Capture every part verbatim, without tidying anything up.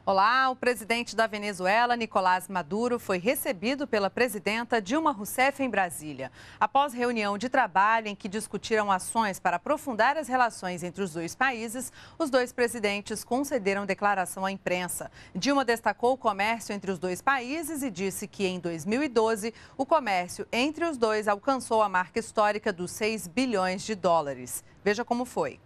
Olá, o presidente da Venezuela, Nicolás Maduro, foi recebido pela presidenta Dilma Rousseff em Brasília. Após reunião de trabalho em que discutiram ações para aprofundar as relações entre os dois países, os dois presidentes concederam declaração à imprensa. Dilma destacou o comércio entre os dois países e disse que em dois mil e doze o comércio entre os dois alcançou a marca histórica dos seis bilhões de dólares. Veja como foi.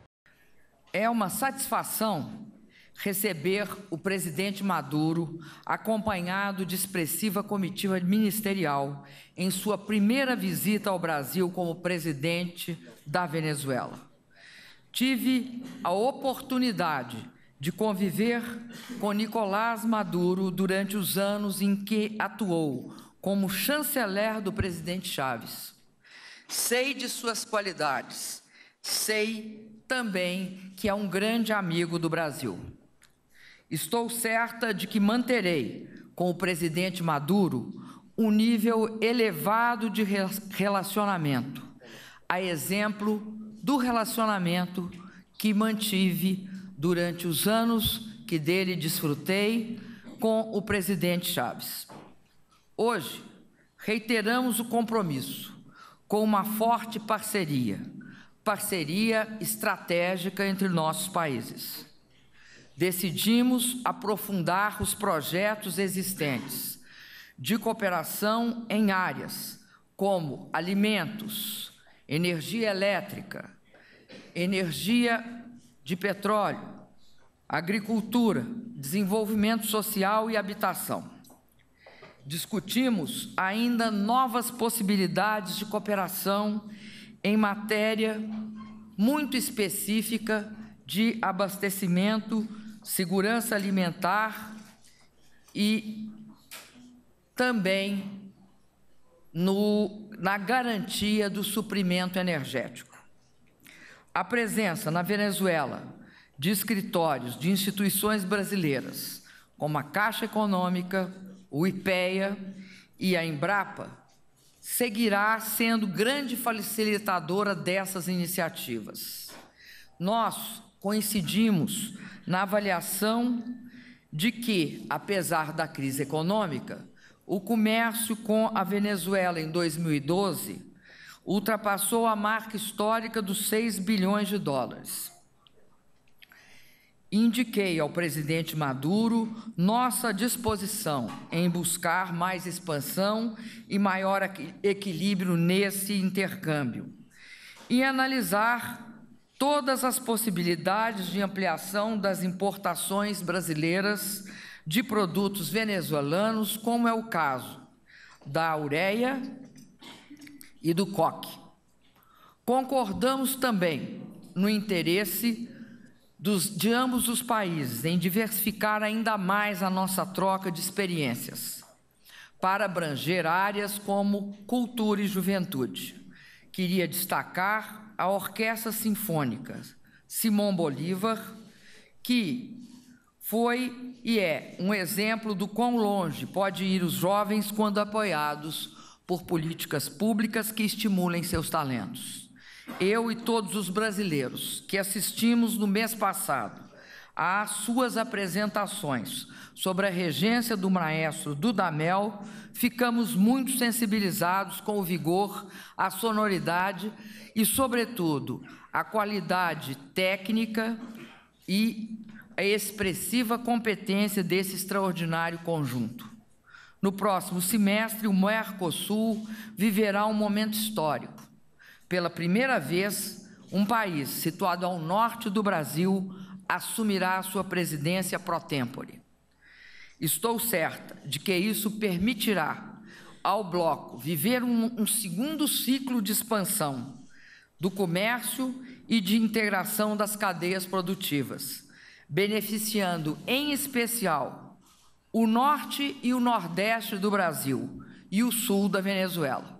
É uma satisfação receber o presidente Maduro, acompanhado de expressiva comitiva ministerial, em sua primeira visita ao Brasil como presidente da Venezuela. Tive a oportunidade de conviver com Nicolás Maduro durante os anos em que atuou como chanceler do presidente Chávez. Sei de suas qualidades, sei também que é um grande amigo do Brasil. Estou certa de que manterei com o presidente Maduro um nível elevado de relacionamento, a exemplo do relacionamento que mantive durante os anos que dele desfrutei com o presidente Chávez. Hoje, reiteramos o compromisso com uma forte parceria, parceria estratégica entre nossos países. Decidimos aprofundar os projetos existentes de cooperação em áreas como alimentos, energia elétrica, energia de petróleo, agricultura, desenvolvimento social e habitação. Discutimos ainda novas possibilidades de cooperação em matéria muito específica de abastecimento, segurança alimentar e também no, na garantia do suprimento energético. A presença na Venezuela de escritórios de instituições brasileiras, como a Caixa Econômica, o IPEA e a Embrapa, seguirá sendo grande facilitadora dessas iniciativas. Nós coincidimos na avaliação de que, apesar da crise econômica, o comércio com a Venezuela em dois mil e doze ultrapassou a marca histórica dos seis bilhões de dólares. Indiquei ao presidente Maduro nossa disposição em buscar mais expansão e maior equilíbrio nesse intercâmbio e analisar todas as possibilidades de ampliação das importações brasileiras de produtos venezuelanos, como é o caso da ureia e do coque. Concordamos também no interesse dos, de ambos os países em diversificar ainda mais a nossa troca de experiências para abranger áreas como cultura e juventude. Queria destacar a Orquestra Sinfônica Simão Bolívar, que foi e é um exemplo do quão longe pode ir os jovens quando apoiados por políticas públicas que estimulem seus talentos. Eu e todos os brasileiros que assistimos no mês passado às suas apresentações sobre a regência do maestro Dudamel, ficamos muito sensibilizados com o vigor, a sonoridade e, sobretudo, a qualidade técnica e a expressiva competência desse extraordinário conjunto. No próximo semestre, o Mercosul viverá um momento histórico. Pela primeira vez, um país situado ao norte do Brasil assumirá a sua presidência pro tempore. Estou certa de que isso permitirá ao bloco viver um, um segundo ciclo de expansão do comércio e de integração das cadeias produtivas, beneficiando, em especial, o norte e o nordeste do Brasil e o sul da Venezuela.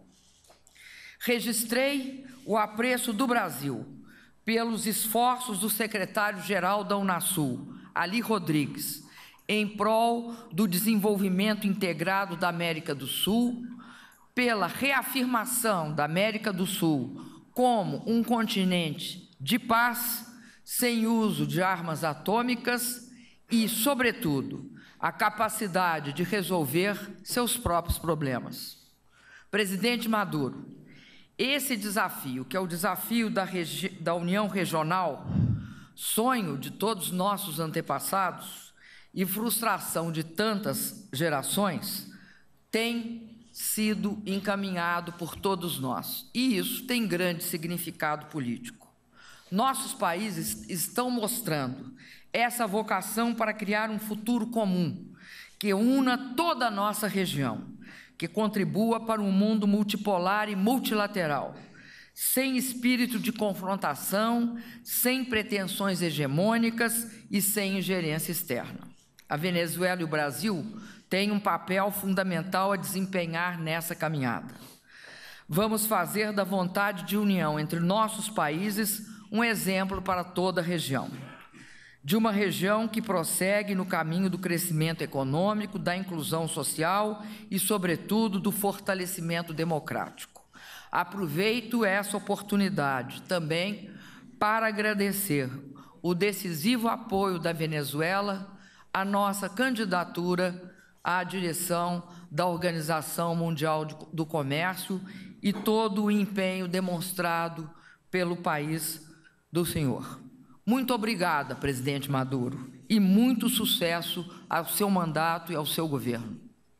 Registrei o apreço do Brasil pelos esforços do secretário-geral da Unasul, Ali Rodrigues, em prol do desenvolvimento integrado da América do Sul, pela reafirmação da América do Sul como um continente de paz, sem uso de armas atômicas e, sobretudo, a capacidade de resolver seus próprios problemas. Presidente Maduro, esse desafio, que é o desafio da, da União Regional, sonho de todos nossos antepassados e frustração de tantas gerações, tem sido encaminhado por todos nós, e isso tem grande significado político. Nossos países estão mostrando essa vocação para criar um futuro comum, que una toda a nossa região, que contribua para um mundo multipolar e multilateral, sem espírito de confrontação, sem pretensões hegemônicas e sem ingerência externa. A Venezuela e o Brasil têm um papel fundamental a desempenhar nessa caminhada. Vamos fazer da vontade de união entre nossos países um exemplo para toda a região. De uma região que prossegue no caminho do crescimento econômico, da inclusão social e, sobretudo, do fortalecimento democrático. Aproveito essa oportunidade também para agradecer o decisivo apoio da Venezuela à nossa candidatura à direção da Organização Mundial do Comércio e todo o empenho demonstrado pelo país do senhor. Muito obrigada, presidente Maduro, e muito sucesso ao seu mandato e ao seu governo.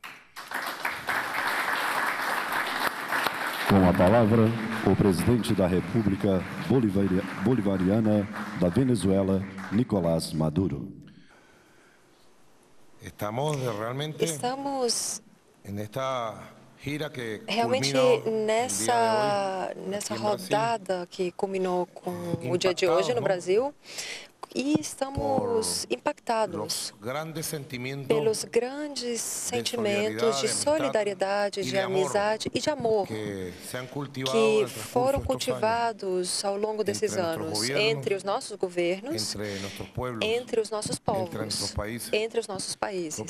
Com a palavra, o presidente da República Bolivariana da Venezuela, Nicolás Maduro. Estamos realmente Estamos nesta gira que realmente nessa, nessa rodada que culminou com o dia de hoje no Brasil, e estamos impactados pelos grandes sentimentos de solidariedade, de amizade e de amor que foram cultivados ao longo desses anos entre os nossos governos, entre os nossos povos, entre os nossos países.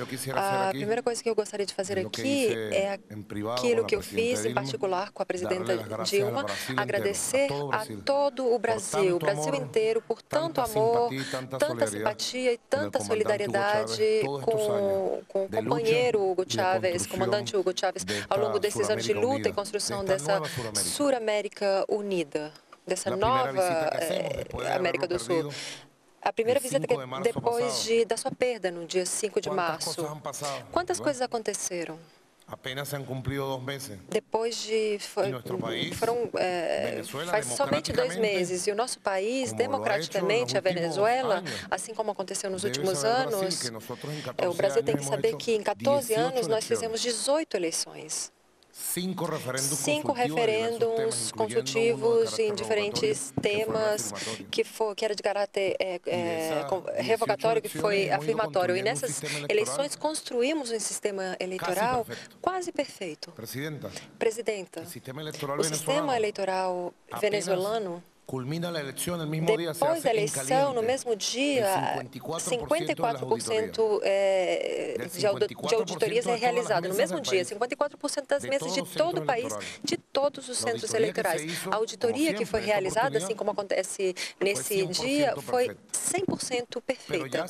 A primeira coisa que eu gostaria de fazer aqui é aquilo que eu fiz em particular com a presidenta Dilma, agradecer a todo o Brasil, o Brasil inteiro, por tanto amor, amor, tanta simpatia e tanta solidariedade com, com o companheiro Hugo Chávez, comandante Hugo Chávez, ao longo desses anos de luta e construção dessa Suramérica Unida, dessa nova eh, América do Sul. A primeira visita que depois de, da sua perda, no dia cinco de março. Quantas coisas aconteceram? Apenas se han cumprido dos meses. Depois de foi, foram é, faz somente dois meses e o nosso país, democraticamente, a Venezuela, assim como aconteceu nos últimos anos, é, o Brasil tem que saber que em quatorze anos nós fizemos dezoito eleições. Cinco referêndums, Cinco referêndums consultivos em diferentes temas que, for, que era de caráter é, é, revogatório, que foi afirmatório. E nessas eleições construímos um sistema eleitoral quase perfeito. Presidenta, o sistema eleitoral venezuelano, culmina a eleição no mesmo dia, depois da eleição, no mesmo dia, cinquenta e quatro por cento é, de auditorias é realizado. No mesmo dia, cinquenta e quatro por cento das mesas de todo o país, de todos os centros eleitorais. A auditoria que foi realizada, assim como acontece nesse dia, foi cem por cento perfeita.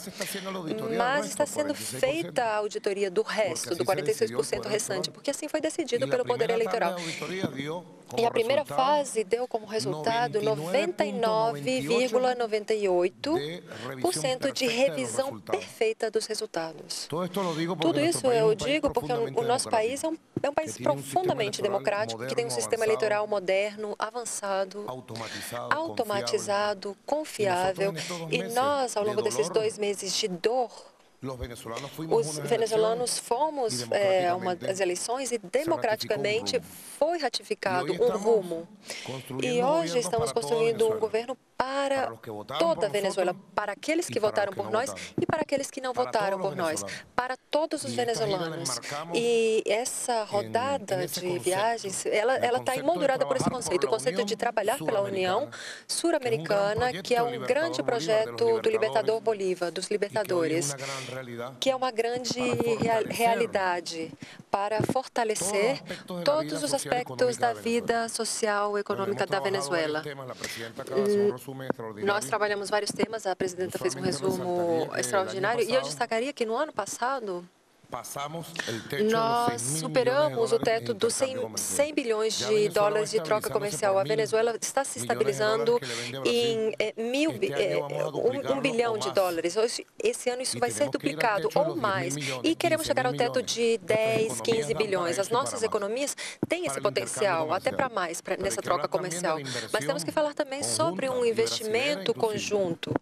Mas está sendo feita a auditoria do resto, do quarenta e seis por cento restante, porque assim foi decidido pelo Poder Eleitoral. E a primeira fase deu como resultado noventa e nove vírgula noventa e oito por cento de revisão perfeita dos resultados. Tudo isso eu digo porque o nosso país é um, é um país profundamente democrático, que tem um sistema eleitoral moderno, avançado, automatizado, confiável. E nós, ao longo desses dois meses de dor, os venezuelanos fomos é, a uma das eleições e democraticamente foi ratificado um rumo. E hoje estamos construindo um governo para toda a Venezuela, para aqueles que votaram por nós e para aqueles que não votaram por nós, para todos os venezuelanos. E essa rodada de viagens, ela ela está emoldurada por esse conceito, o conceito de trabalhar pela União Sul-Americana, que é um grande projeto do libertador Bolívar, dos libertadores, que é uma grande real, realidade para fortalecer todos os aspectos da vida social e econômica da Venezuela. Nós trabalhamos vários temas, a presidenta fez um resumo extraordinário, e eu destacaria que no ano passado nós superamos o teto dos cem bilhões de dólares de troca comercial. A Venezuela está se estabilizando em é, mil, é, um, um bilhão de dólares. Esse ano isso vai ser duplicado ou mais. E queremos chegar ao teto de dez, quinze bilhões. As nossas economias têm esse potencial, até para mais, pra, nessa troca comercial. Mas temos que falar também sobre um investimento conjunto.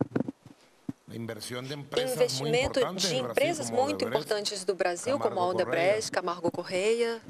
Investimento de empresas muito importantes do Brasil, como a Odebrecht, Camargo Correia,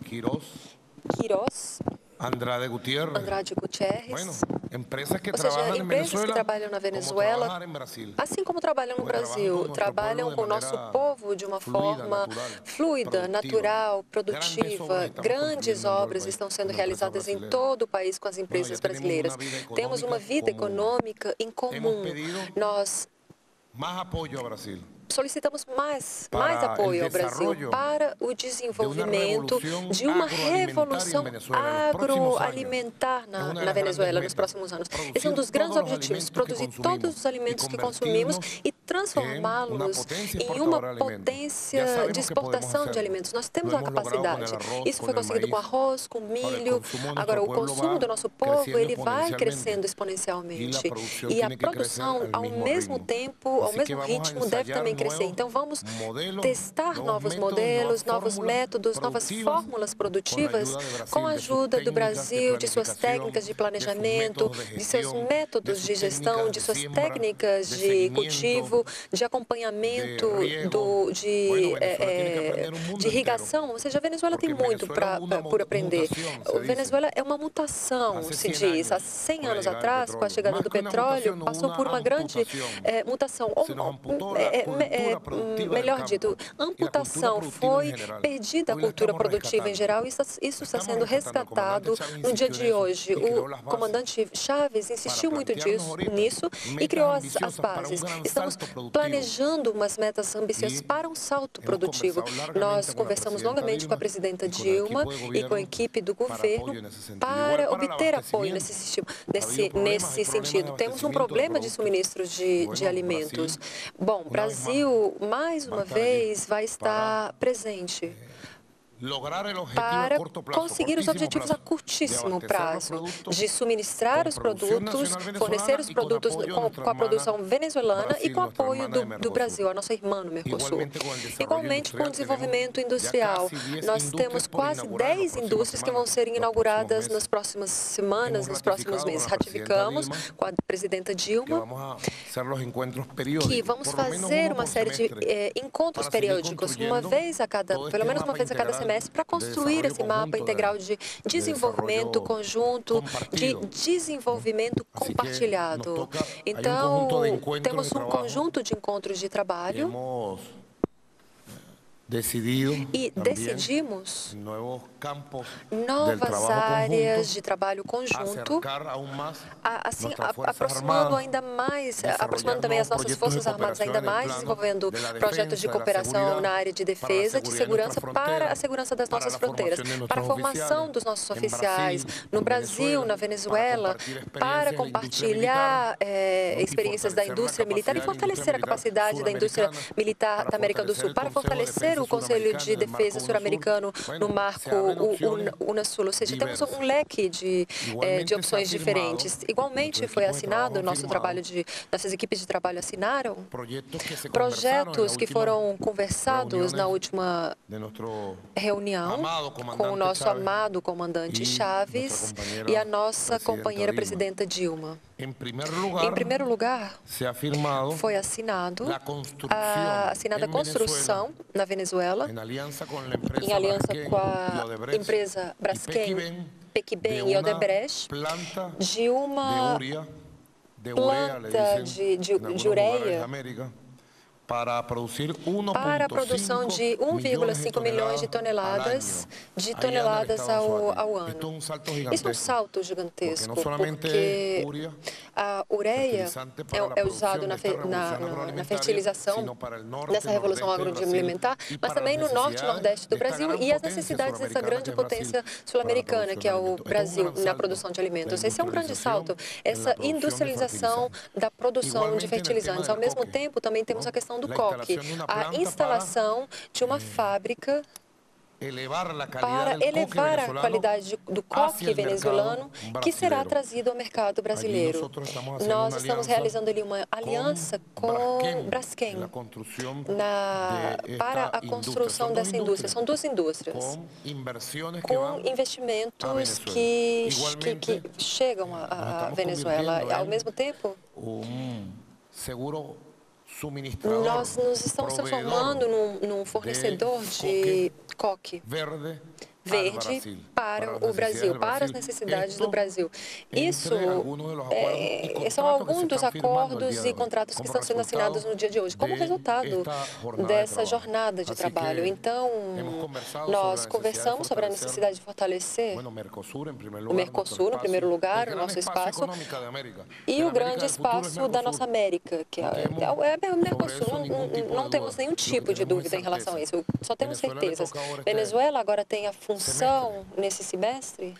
Queiroz, Andrade Gutiérrez. Andrade Gutierrez. Bueno, empresas que Ou seja, trabalham em empresas Venezuela, que trabalham na Venezuela, como em Brasil. assim como trabalham no Brasil, trabalham com o nosso povo de uma forma fluida, natural, produtiva. Grandes obras estão sendo realizadas em todo o país com as empresas brasileiras. Temos uma vida econômica em comum. Nós Mais apoio ao Brasil. solicitamos mais, mais apoio ao Brasil para o desenvolvimento de uma revolução agroalimentar na, na Venezuela nos próximos anos. Esse é um dos grandes objetivos, produzir todos os alimentos que consumimos e transformá-los em uma potência de exportação de alimentos. Nós temos uma capacidade. Isso foi conseguido com arroz, com milho. Agora, o consumo do nosso povo, ele vai crescendo exponencialmente. E a produção, ao mesmo tempo, ao mesmo ritmo, deve também crescer. Então, vamos testar novos modelos, novos métodos, novas fórmulas produtivas com a ajuda do Brasil, de suas técnicas de planejamento, de seus métodos de gestão, de suas técnicas de cultivo, de acompanhamento, do, de, é, de irrigação. Ou seja, a Venezuela tem muito pra, pra, por aprender. A Venezuela é uma mutação, se diz. Há cem anos atrás, com a chegada do petróleo, passou por uma grande é, mutação. É, é, É, melhor dito, amputação, foi perdida a cultura produtiva em geral, e isso está sendo resgatado no dia de hoje. O comandante Chávez insistiu muito disso, nisso e criou as, as bases. Estamos planejando umas metas ambiciosas para um salto produtivo. Nós conversamos longamente com a presidenta Dilma e com a equipe do governo para obter apoio nesse, nesse, nesse sentido. Temos um problema de suministros de, de alimentos. Bom, Brasil, mais uma vez, vai estar presente para conseguir os objetivos a curtíssimo prazo, de suministrar os produtos, fornecer os produtos com, com a produção venezuelana e com o apoio do, do Brasil, a nossa irmã no Mercosul. Igualmente, com o desenvolvimento industrial, nós temos quase dez indústrias que vão ser inauguradas nas próximas semanas, nos próximos meses. Ratificamos com a presidenta Dilma que vamos fazer uma série de eh, encontros periódicos, uma vez a cada, pelo menos uma vez a cada semestre, para construir esse mapa integral de desenvolvimento conjunto, de desenvolvimento compartilhado. Então, temos um conjunto de encontros de trabalho e decidimos novas áreas de trabalho conjunto, assim, aproximando ainda mais, aproximando também as nossas Forças Armadas ainda mais, desenvolvendo projetos de cooperação na área de defesa, de segurança, para a segurança das nossas fronteiras, para a formação dos nossos oficiais no Brasil, na Venezuela, para compartilhar é, experiências da indústria militar e fortalecer a capacidade da indústria militar da América do Sul, para fortalecer o Conselho de Defesa Sul-Americano no marco UNASUL, ou seja, temos um leque de, eh, de opções diferentes. Igualmente foi assinado, nosso trabalho de, nossas equipes de trabalho assinaram projetos que foram conversados na última reunião com o nosso amado comandante Chávez e a nossa companheira presidenta Dilma. Em primeiro lugar, foi assinado a, assinada a construção na Venezuela, em aliança com a empresa Braskem, Pequibem e Odebrecht, de uma planta de, de, de ureia para produzir para a produção de um vírgula cinco milhões de toneladas de toneladas ao, ao ano. Isso é um salto gigantesco, porque a ureia é, é usado na, fe, na, na, na fertilização dessa revolução agroalimentar, mas também no norte e nordeste do Brasil e as necessidades dessa grande potência sul-americana, que é o Brasil, na produção de alimentos. Esse é um grande salto, essa industrialização da produção de fertilizantes. Ao mesmo tempo, também temos a questão do coque, a instalação de uma fábrica para elevar a qualidade do coque venezuelano, que será trazido ao mercado brasileiro. Nós estamos realizando ali uma aliança com Braskem na, para a construção dessa indústria. São duas indústrias com investimentos que, que, que chegam à Venezuela. Ao mesmo tempo, nós nos estamos transformando num, num fornecedor de coque verde para o Brasil, para as necessidades do Brasil. Isso é, são alguns dos acordos e contratos que estão sendo assinados no dia de hoje, como resultado dessa jornada de trabalho. Então, nós conversamos sobre a necessidade de fortalecer o Mercosul, no primeiro lugar, o nosso espaço, e o grande espaço da nossa América, que é, é, é o Mercosul. Não, não temos nenhum tipo de dúvida em relação a isso, só temos certezas. Venezuela agora tem a função nesse semestre,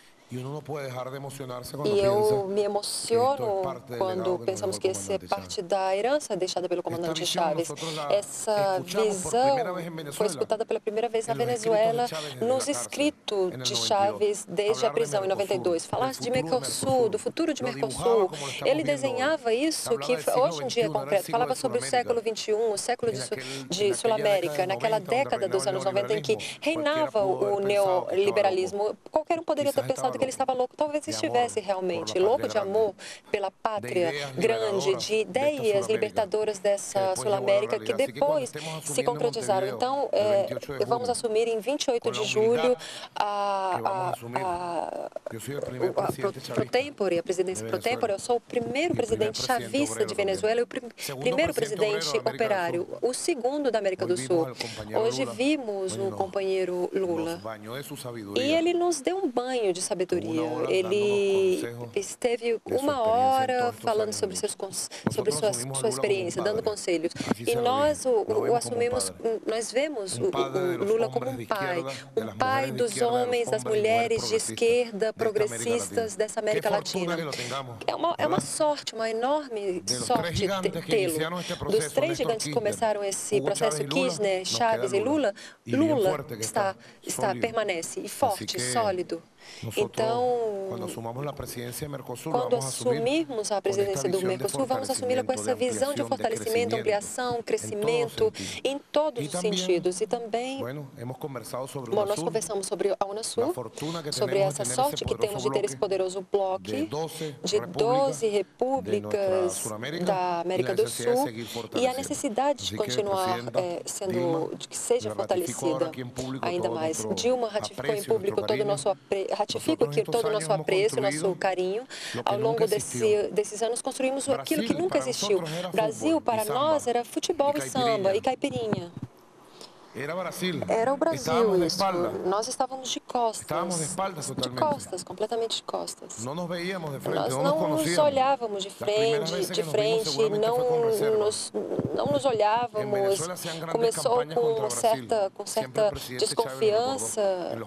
e eu me emociono quando pensamos que essa é parte da herança deixada pelo comandante Chávez. Essa visão foi escutada pela primeira vez na Venezuela nos escritos de Chávez desde a prisão em noventa e dois. Falasse de Mercosul, do futuro de Mercosul. Ele desenhava isso que hoje em dia é concreto. Falava sobre o século vinte e um, o século de, de Sul-América, naquela década dos anos noventa em que reinava o neoliberalismo. Qualquer um poderia ter pensado que ele estava louco, talvez estivesse realmente louco de amor pela pátria grande, de ideias libertadoras dessa Sul-América que depois se concretizaram. Então, é, vamos assumir em vinte e oito de julho a, a, a, a, a pro, pro tempore, a presidência pro tempore. Eu sou o primeiro presidente chavista de Venezuela e o prim, primeiro presidente operário, o segundo da América do Sul. Hoje vimos o companheiro Lula e ele nos deu um banho de sabedoria. Ele esteve uma hora falando sobre, seus, sobre sua, sua experiência, dando conselhos. E nós o, o assumimos, nós vemos o, o Lula como um pai, um pai dos homens, das mulheres de esquerda, progressistas dessa América Latina. É uma, é uma sorte, uma enorme sorte tê-lo. Dos três gigantes que começaram esse processo, Kirchner, Chávez e Lula, Lula está, está, permanece e forte, sólido. Então, quando assumirmos a presidência do Mercosul, vamos assumi-la com essa visão de fortalecimento, ampliação, crescimento, em todos os sentidos. E também, bom, nós conversamos sobre a Unasul, sobre essa sorte que temos de ter esse poderoso bloco de doze repúblicas da América do Sul e a necessidade de continuar é, sendo, de que seja fortalecida ainda mais. Dilma ratificou em público todo o nosso apreço, ratifico aqui todo o nosso apreço, nosso carinho. Ao longo desse, desses anos, construímos aquilo que nunca existiu. Brasil, para nós, era futebol e samba e caipirinha. Era o Brasil, isso. Nós estávamos de costas, de costas, completamente de costas. Nós não nos olhávamos de frente, de frente, não nos, não nos olhávamos. Começou com certa, com certa desconfiança.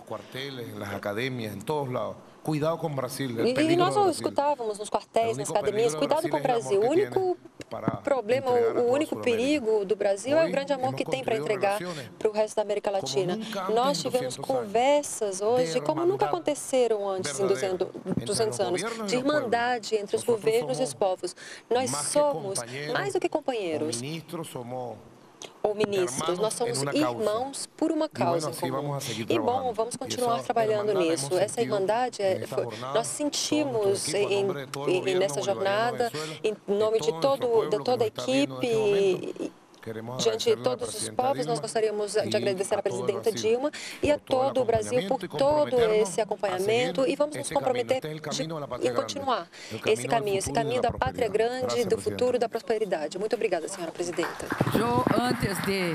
Cuidado com o Brasil. E nós o escutávamos nos quartéis, nas academias, cuidado com o Brasil. O único problema, o único perigo do Brasil é o grande amor que tem para entregar para o resto da América Latina. Nós tivemos conversas hoje, como nunca aconteceram antes em duzentos anos, de irmandade entre os governos e os povos. Nós somos, mais do que companheiros, ou ministros, nós somos irmãos por uma causa comum. E, bom, vamos continuar trabalhando nisso. Essa irmandade, é, foi, nós sentimos em, em, nessa jornada, em nome de, todo, de toda a equipe, Diante de todos os povos, nós gostaríamos de agradecer à presidenta Dilma e a todo o Brasil por todo esse acompanhamento e vamos nos comprometer de, em continuar esse caminho, esse caminho da pátria grande, do futuro, da prosperidade. Muito obrigada, senhora presidenta. Eu, antes de,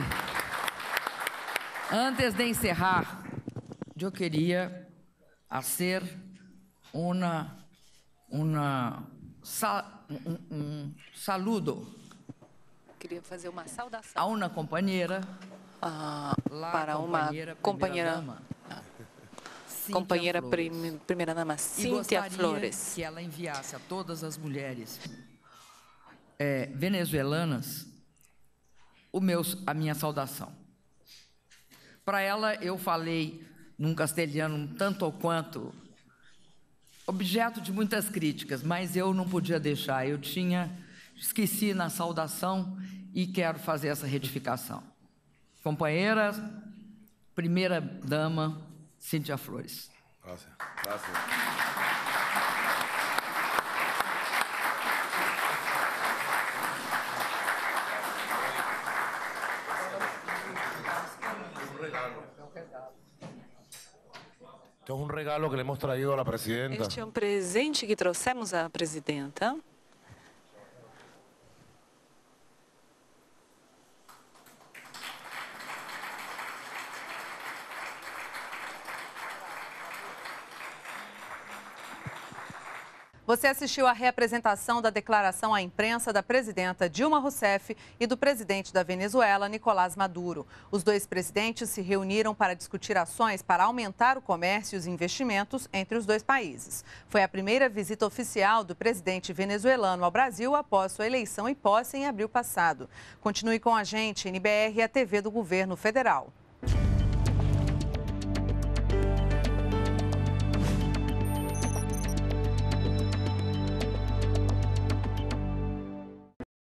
antes de encerrar, eu queria fazer uma, uma, um, um saludo. Queria fazer uma saudação a uma companheira, ah, para uma companheira, companheira prim, primeira dama Cíntia Flores. Que ela enviasse a todas as mulheres é, venezuelanas o meu, a minha saudação. Para ela eu falei num castelhano um tanto ou quanto objeto de muitas críticas, mas eu não podia deixar. Eu tinha esqueci na saudação e quero fazer essa retificação. Companheira, primeira dama, Cíntia Flores. Gracias. Gracias. Este es un regalo que le hemos traído a la presidenta. Este é um presente que trouxemos à presidenta. Você assistiu à reapresentação da declaração à imprensa da presidenta Dilma Rousseff e do presidente da Venezuela, Nicolás Maduro. Os dois presidentes se reuniram para discutir ações para aumentar o comércio e os investimentos entre os dois países. Foi a primeira visita oficial do presidente venezuelano ao Brasil após sua eleição e posse em abril passado. Continue com a gente, N B R e a T V do Governo Federal.